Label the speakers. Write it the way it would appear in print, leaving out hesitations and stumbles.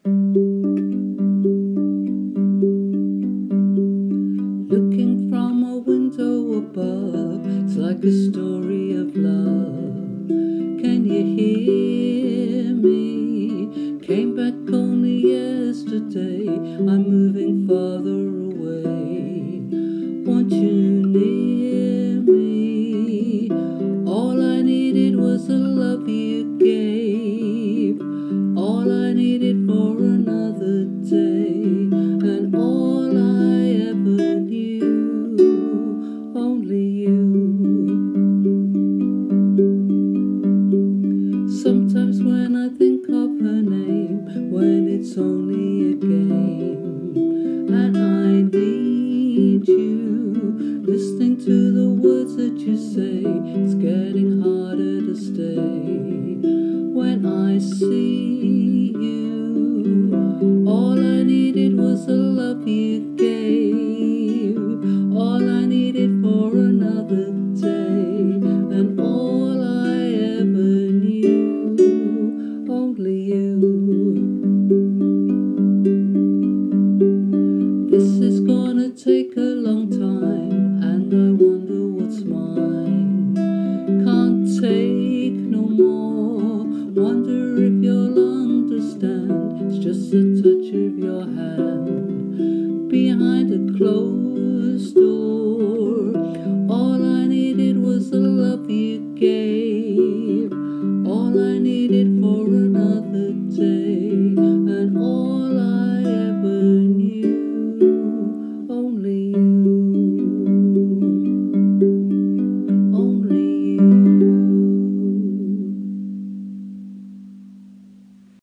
Speaker 1: Looking from a window above, it's like a story of love. Can you hear me? Came back only yesterday. I'm moving farther away. Want you near me? All I needed was the love you gave. All I needed for another day. And all I ever knew, only you. Sometimes when I think of her name, when it's only a game, and I need you, listening to the words that you say, it's getting harder to stay. When I see